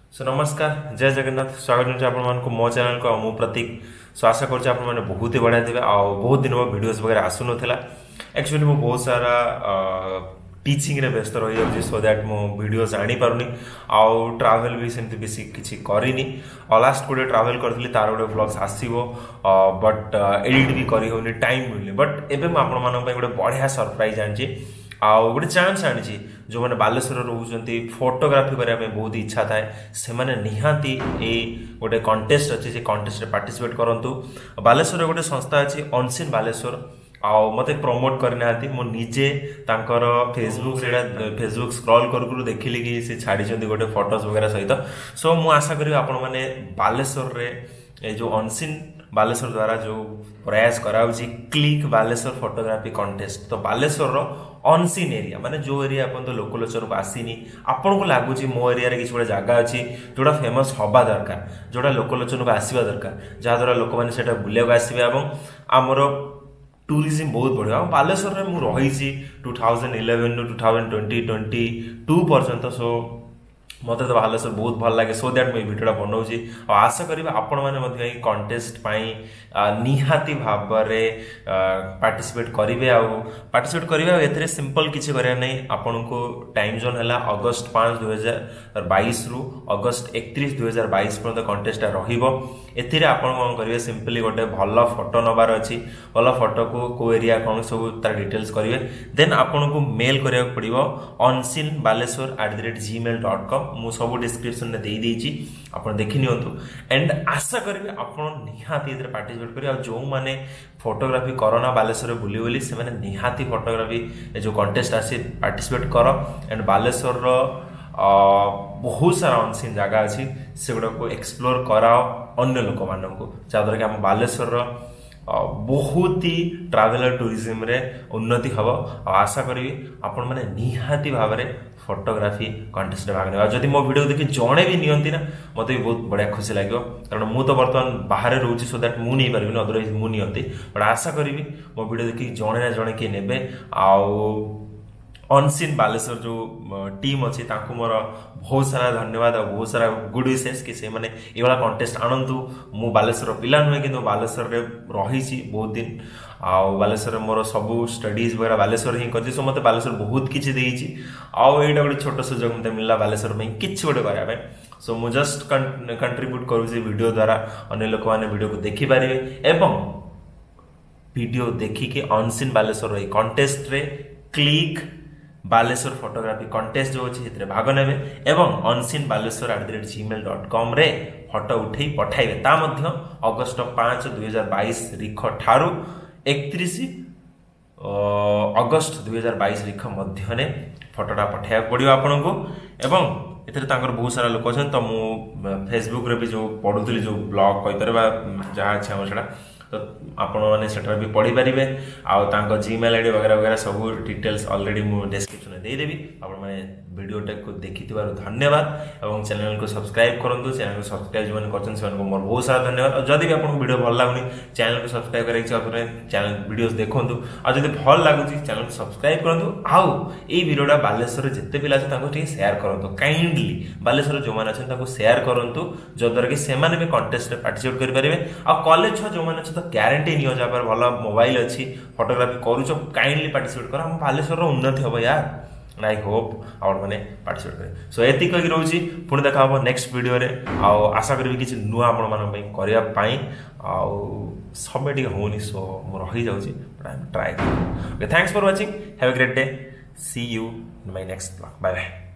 सो नमस्कार जय जगन्नाथ स्वागत आपको मो चैनल को मु प्रतीक। सो आशा कर बहुत ही बढ़िया थे बहुत दिन वीडियोस वगैरह आसु नाला। एक्चुअली मु बहुत सारा टीचिंग रे व्यस्त रही जाऊँ सो दैट मो वीडियोस आनी पारुनी आउ ट्रैवल भी सेमती बेसी किसी करनी और लास्ट गोटे ट्रैवल करी तार गोटे व्लॉग्स आसो बट एडिट भी करी होनी टाइम मिलनी बट एबे मु आपण मानन गोटे बढ़िया सरप्राइज आनी आउ गोटे चांस आनी जो मैंने बालेश्वर रोचंती फोटोग्राफी करने बहुत इच्छा थाए से मैंने निहाती ए गोटे कंटेस्ट अच्छे से कंटेस्ट रे पार्टिसिपेट करंतु। बालेश्वर गोटे संस्था अच्छी अनसीन बालेश्वर आउ मते प्रमोट करना मो निजे तांकर फेसबुक स्क्रॉल कर देखिली कि से छाड़ी गोटे फोटोज वगैरह सहित। सो मु आशा करी आपण माने बालेश्वर रे ए जो अनसीन बालेश्वर द्वारा जो प्रयास कराउची क्लिक बालेश्वर फोटोग्राफी कंटेस्ट तो बालेश्वर रो अनसीन एरिया माने जो एरिया अपन तो लोकलोचन को आसीनी आपन को लागुची मो एरिया रे किछ गोटे जागा अछि जोडा फेमस हबा दरकार जोडा लोकलोचन को आसीबा दरकार जहा द्वारा लोक माने सेटा बुलिया को आसीबे एवं हमरो टूरिज्म बहुत बढ़िया। बालेश्वर रे मु रही 2011 टू 2022 पर्यंत। सो मत तो बालेश्वर बहुत भल लगे सो दैट मुझे भिडियो बनाऊँगी और आशा करी आपण मैंने कंटेस्ट निहाती भाव में पार्टिसिपेट करेंगे पार्टिसिपेट करेंगे सिंपल किसी करना आपन को टाइम जोन है अगस्त 5 2022 रु अगस्त 31 2022 पर्यंत कंटेस्ट रही कौन करेंगे सिंपली गोटे भल फोटो नबार अच्छी भल फोटो को एरिया कौन सब तार डिटेल्स करेंगे देन आपन को मेल करा पड़ो onsinbaleଶ୍ୱर@gmail.com मु सब डिस्क्रिप्शन में दे आप देखी नियंतु एंड आशा करी आप निहाती पार्टिसिपेट करेंगे और जो मैंने फोटोग्राफी करना बालेश्वर बुली बुली से मैंने निहाती फोटोग्राफी जो कंटेस्ट आसी पार्टिसिपेट कर एंड बालेश्वर बहुत सारा अनसीन जगह अच्छी से गुड़ा को एक्सप्लोर कराओ अन्य लोक मान को जहाद्वारा कि आम बालेश्वर बहुत ही ट्रैवलर टूरिज्म रे उन्नति हम आशा करी आपण मैंने निहाती भाव में फोटोग्राफी कंटेस्ट भाग ने जदि मो वीडियो देखि जणे भी नियंती ना मते भी बहुत बढ़िया खुशी लगे कारण मु तो बर्तमान बाहर रोची सो दैट मु नहीं पारिबिन अदरवाइज मु नियंती बट आशा करी मो वीडियो देखि जणे ना जणे के नेबे आउ अनसीन बालेश्वर जो टीम अच्छी मोर बहुत सारा धन्यवाद और बहुत सारा गुड विशेष कि से माने ये कंटेस्ट आणंतु मु बालेश्वर पिला नुहे कि बालेश्वर रे रही बहुत दिन आउ बालेश्वर मोर सब स्टडीज वगैरह बालेश्वर ही कर सो मत बालेश्वर बहुत किसी देगी आउ एटा गोटे छोट सुजोग मत मिलला बालेश्वर में किसी गोटे कराया सो मु जस्ट कंट्रीब्यूट करूँ वीडियो द्वारा अन्य लोक मैंने वीडियो को देखिपारे एवं वीडियो देखिके अनसीन बालेश्वर कंटेस्ट रे क्लिक बालेश्वर फोटोग्राफी कंटेस्ट जो अच्छे भाग ने एवं onsinbaleଶ୍ୱर@gmail.com रे फोटो उठे पठाइबे ता मध्य अगस्त 5 2022 रिख ठारू 31 अगस्त 2022 रिख मध्य ने फोटोटा पठाइबा पड़ियो आपन को एवं एथरे तांकर बहुत सारा लोक छन तो मु फेसबुक रे भी जो पढुतली जो ब्लॉग कहि परबा जहा छै हमर सेटा तो आपण मैंने सेटा भी पढ़ी पारे आउ जीमेल आईडी वगैरह वगैरह सब डिटेल्स ऑलरेडी मु डिस्क्रिप्शन में देदेवी आपण मैंने वीडियो को देखि धन्यवाद और चैनल को सब्सक्राइब करूँ चैनल को सब्सक्राइब जो कर मोर बहुत सारा धन्यवाद और जदि भी आपको वीडियो भल लगुनि चैनल को सब्सक्राइब करें चैनल वीडियोस देखूँ और जब भल लगुच चैनल को सब्सक्राइब करूँ आउ ये वीडियोटा बालेश्वर जिते पिला अच्छे शेयर करूँ काइंडली बालेश्वर जो मैंने अच्छे शेयर करूँ जद्वारा कि से भी कंटेस्ट में पार्टिसिपेट करेंगे आ कॉलेज छुआ जो मैंने तो ग्यारंटी नहीं जा भल मोबाइल अच्छी फोटोग्राफी करूच काइंडली पार्टिसिपेट कर बालेश्वर उन्नति हम यार आई होप आप मैंने पार्टिसिपेट करें। सो एति कही रोची पुणी देखा हम नेक्स्ट वीडियो रे आउ आशा करी किसी नुआ आपण मानन करने आउ सब होनी सो मु रही जाउची but I am try. Thanks for watching have a great day see you in my next blog bye bye.